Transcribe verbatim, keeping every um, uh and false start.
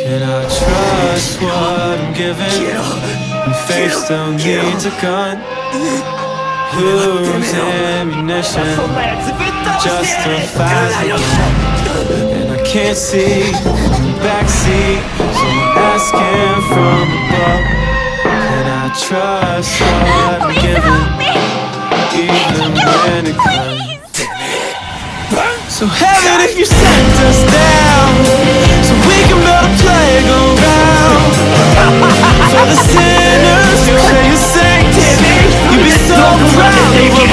Can I trust what I'm given? And faith still needs a gun. Whose ammunition justifies it? And I can't see from the backseat, so I'm asking from above. Can I trust what I'm given, even when it comes? So heaven, if you sent us down, so we can build a playground for the sinners, you'll say you're sanctity. You'd be so proud of